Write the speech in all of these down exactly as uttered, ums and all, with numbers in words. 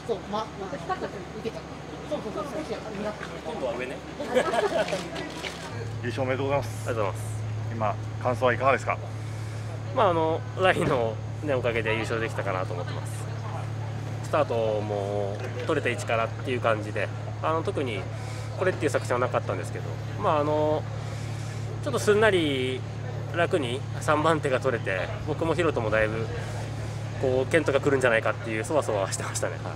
そう、ま、光った時に受けちゃった。そうそうそう、少し今度は上ね。 優勝おめでとうございます。 ありがとうございます。 今感想はいかがですか？ まああのラインの、ね、おかげで優勝できたかなと思ってます。スタートも取れた位置からっていう感じで、あの特にこれっていう作戦はなかったんですけど、まああのちょっとすんなり楽にさんばん手が取れて、僕もヒロトもだいぶこう剣とか来るんじゃないかっていうそわそわしてましたね。はい、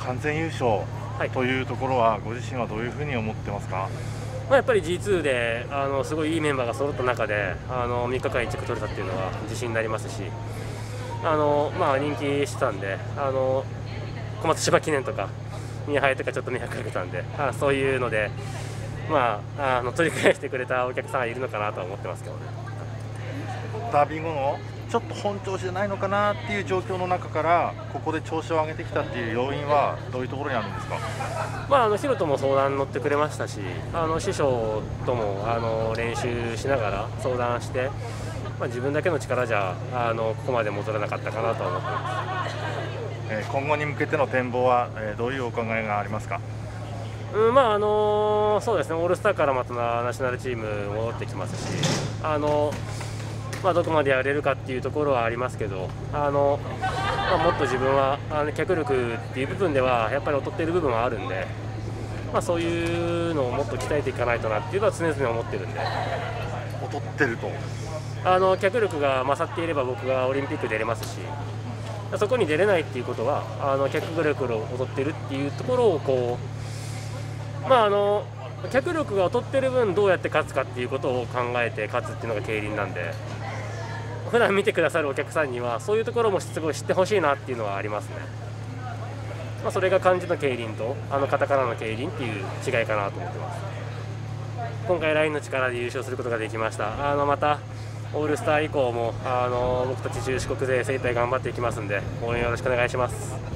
完全優勝というところは、ご自身はどういうふうに思ってますか？ まあ、やっぱり ジーツー であのすごいいいメンバーが揃った中であのみっかかんいっ着取れたっていうのは自信になりますし、あの、まあ、人気してたんで、あの小松島記念とかに入ってかちょっと迷惑かけたんで、あそういうので、まあ、あの取り返してくれたお客さんがいるのかなとは思ってますけどね。 ダービー後のちょっと本調子じゃないのかなっていう状況の中からここで調子を上げてきたっていう要因はどういうところにあるんですか？ まあ、あのヒロトも相談に乗ってくれましたし、あの師匠ともあの練習しながら相談して、まあ、自分だけの力じゃあのここまで戻らなかったかなと思ってます。 えー、今後に向けての展望は、えー、どういうお考えがありますか？ うん、まああのそうですね、オールスターからまたナショナルチーム戻ってきますし、あのまあ、どこまでやれるかっていうところはありますけど、あの、まあ、もっと自分はあの脚力っていう部分ではやっぱり劣っている部分はあるんで、まあ、そういうのをもっと鍛えていかないとなっていうのは常々思ってるんで。 劣ってるとあの脚力が勝っていれば僕がオリンピック出れますし、そこに出れないっていうことはあの脚力を劣ってるっていうところをこう、まあ、あの脚力が劣ってる分どうやって勝つかっていうことを考えて勝つっていうのが競輪なんで、普段見てくださるお客さんにはそういうところもすごい知ってほしいなっていうのはありますね。まあ、それが漢字の競輪とあのカタカナの競輪っていう違いかなと思ってます。今回ラインの力で優勝することができました。あのまたオールスター以降もあの僕たち中四国勢精一杯頑張っていきますんで、応援よろしくお願いします。